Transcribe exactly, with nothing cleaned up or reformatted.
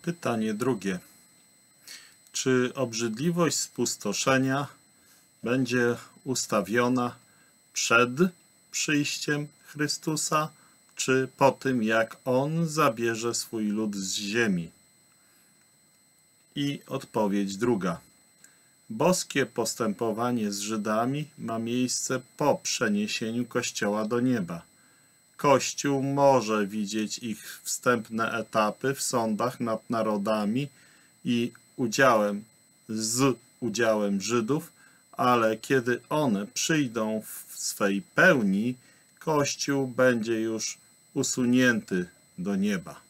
Pytanie drugie. Czy obrzydliwość spustoszenia będzie ustawiona przed przyjściem Chrystusa, czy po tym, jak On zabierze swój lud z ziemi? I odpowiedź druga. Boskie postępowanie z Żydami ma miejsce po przeniesieniu Kościoła do nieba. Kościół może widzieć ich wstępne etapy w sądach nad narodami i udziałem z udziałem Żydów, ale kiedy one przyjdą w swej pełni, Kościół będzie już usunięty do nieba.